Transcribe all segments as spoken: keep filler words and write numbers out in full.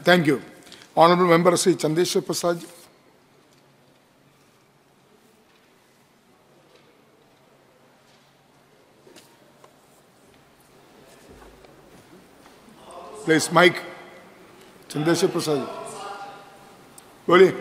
Thank you. Honorable Member Sri Chandeshwar Prasad ji. Please, mic. Chandeshwar Prasad ji. बोलिए.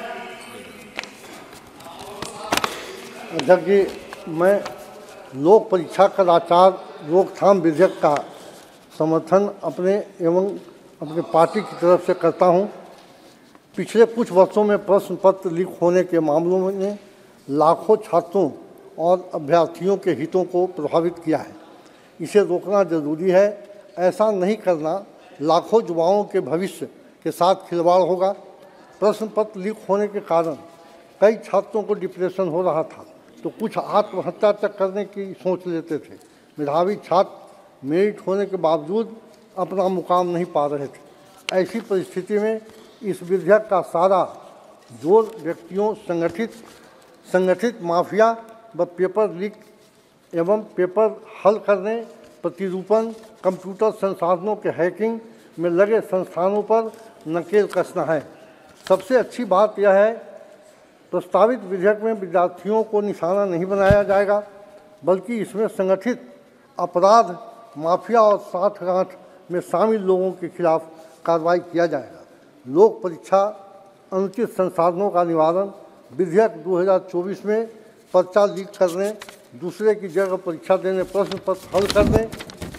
अध्यक्ष जी, मैं लोक परीक्षा कदाचार रोकथाम विधेयक का समर्थन अपने एवं अपने पार्टी की तरफ से करता हूं। पिछले कुछ वर्षों में प्रश्न पत्र लीक होने के मामलों में लाखों छात्रों और अभ्यर्थियों के हितों को प्रभावित किया है। इसे रोकना जरूरी है। ऐसा नहीं करना लाखों युवाओं के भविष्य के साथ खिलवाड़ होगा। प्रश्न पत्र लीक होने के कारण कई छात्रों को डिप्रेशन हो रहा था, तो कुछ आत्महत्या तक करने की सोच लेते थे। मेधावी छात्र मेरिट होने के बावजूद अपना मुकाम नहीं पा रहे थे। ऐसी परिस्थिति में इस विधेयक का सारा जोर व्यक्तियों, संगठित संगठित माफिया व पेपर लीक एवं पेपर हल करने, प्रतिरूपण, कंप्यूटर संसाधनों के हैकिंग में लगे संस्थानों पर नकेल कसना है। सबसे अच्छी बात यह है, प्रस्तावित विधेयक में विद्यार्थियों को निशाना नहीं बनाया जाएगा, बल्कि इसमें संगठित अपराध, माफिया और साठगांठ में शामिल लोगों के खिलाफ कार्रवाई किया जाएगा। लोक परीक्षा अनुचित संसाधनों का निवारण, विधेयक दो हज़ार चौबीस में पर्चा लीक करने, दूसरे की जगह परीक्षा देने, प्रश्न पत्र हल करने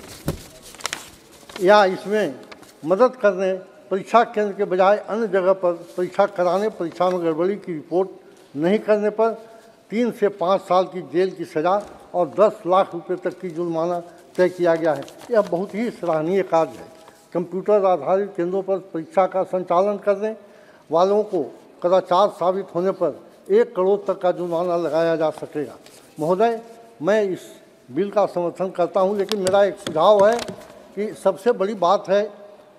या इसमें मदद करने, परीक्षा केंद्र के बजाय अन्य जगह पर परीक्षा कराने, परीक्षा में गड़बड़ी की रिपोर्ट नहीं करने पर तीन से पाँच साल की जेल की सज़ा और दस लाख रुपए तक की जुर्माना तय किया गया है। यह बहुत ही सराहनीय कार्य है। कंप्यूटर आधारित केंद्रों पर परीक्षा का संचालन करने वालों को कदाचार साबित होने पर एक करोड़ तक का जुर्माना लगाया जा सकेगा। महोदय, मैं इस बिल का समर्थन करता हूं, लेकिन मेरा एक सुझाव है कि सबसे बड़ी बात है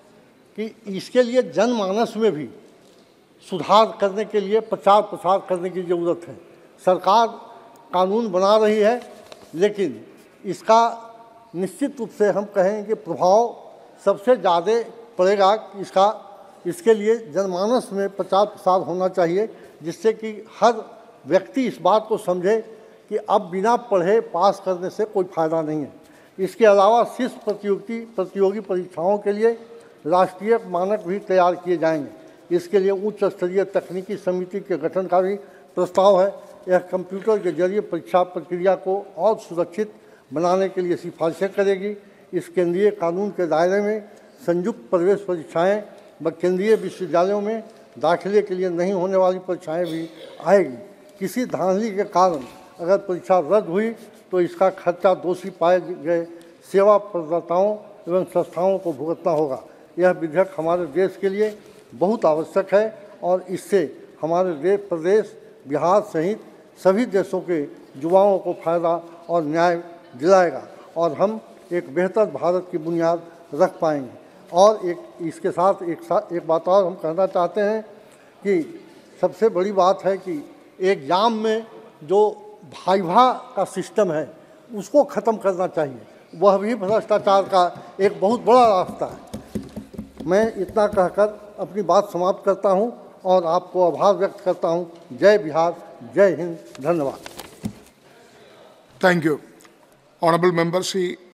कि इसके लिए जनमानस में भी सुधार करने के लिए प्रचार प्रसार करने की ज़रूरत है। सरकार कानून बना रही है, लेकिन इसका निश्चित रूप से हम कहें कि प्रभाव सबसे ज़्यादा पड़ेगा। इसका इसके लिए जनमानस में प्रचार प्रसार होना चाहिए, जिससे कि हर व्यक्ति इस बात को समझे कि अब बिना पढ़े पास करने से कोई फ़ायदा नहीं है। इसके अलावा शीर्ष प्रतियोगी प्रतियोगी परीक्षाओं के लिए राष्ट्रीय मानक भी तैयार किए जाएंगे। इसके लिए उच्च स्तरीय तकनीकी समिति के गठन का भी प्रस्ताव है। यह कंप्यूटर के जरिए परीक्षा प्रक्रिया को और सुरक्षित बनाने के लिए सिफारिशें करेगी। इस केंद्रीय कानून के दायरे में संयुक्त प्रवेश परीक्षाएं व केंद्रीय विश्वविद्यालयों में दाखिले के लिए नहीं होने वाली परीक्षाएं भी आएगी। किसी धांधली के कारण अगर परीक्षा रद्द हुई तो इसका खर्चा दोषी पाए गए सेवा प्रदाताओं एवं संस्थाओं को भुगतना होगा। यह विधेयक हमारे देश के लिए बहुत आवश्यक है और इससे हमारे देश प्रदेश बिहार सहित सभी देशों के युवाओं को फायदा और न्याय दिलाएगा और हम एक बेहतर भारत की बुनियाद रख पाएंगे। और एक इसके साथ एक साथ एक बात और हम कहना चाहते हैं कि सबसे बड़ी बात है कि एग्जाम में जो वाइवा का सिस्टम है उसको ख़त्म करना चाहिए। वह भी भ्रष्टाचार का एक बहुत बड़ा रास्ता है। मैं इतना कहकर अपनी बात समाप्त करता हूं और आपको आभार व्यक्त करता हूं। जय बिहार, जय हिंद, धन्यवाद। Thank you. Honorable Member Sri